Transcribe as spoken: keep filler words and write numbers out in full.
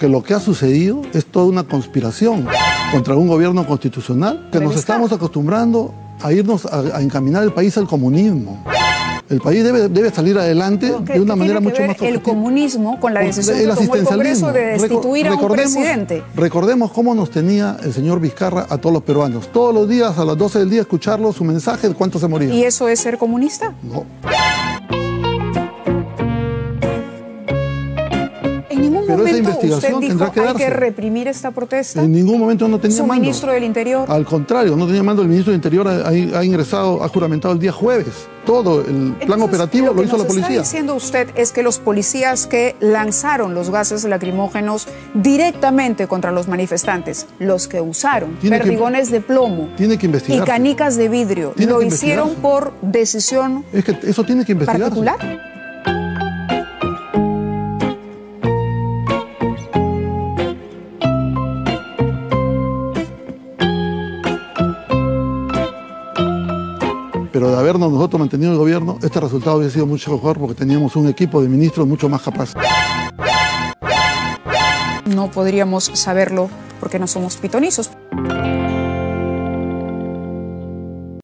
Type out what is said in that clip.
Porque lo que ha sucedido es toda una conspiración contra un gobierno constitucional que nos estamos acostumbrando a irnos a, a encaminar el país al comunismo. El país debe, debe salir adelante ¿Qué, de una qué manera tiene mucho que ver más objetiva. El comunismo con la decisión el que tomó el Congreso de destituir a un recordemos, presidente. Recordemos cómo nos tenía el señor Vizcarra a todos los peruanos. Todos los días, a las doce del día, escucharlo, su mensaje de cuánto se moría. ¿Y eso es ser comunista? No. En ningún Pero momento esa investigación usted dijo tendrá que hay darse. que reprimir esta protesta. En ningún momento no tenía ¿Su mando. ministro del Interior? Al contrario, no tenía mando. El ministro del Interior ha, ha, ha ingresado, ha juramentado el día jueves. Todo el plan Entonces, operativo lo, lo hizo la policía. Lo que está diciendo usted es que los policías que lanzaron los gases lacrimógenos directamente contra los manifestantes, los que usaron Tiene perdigones que, de plomo tiene que y canicas de vidrio, Tiene lo que hicieron por decisión es que eso tiene que investigarse. particular. Pero de habernos nosotros mantenido el gobierno, este resultado hubiera sido mucho mejor porque teníamos un equipo de ministros mucho más capaz. No podríamos saberlo porque no somos pitonizos.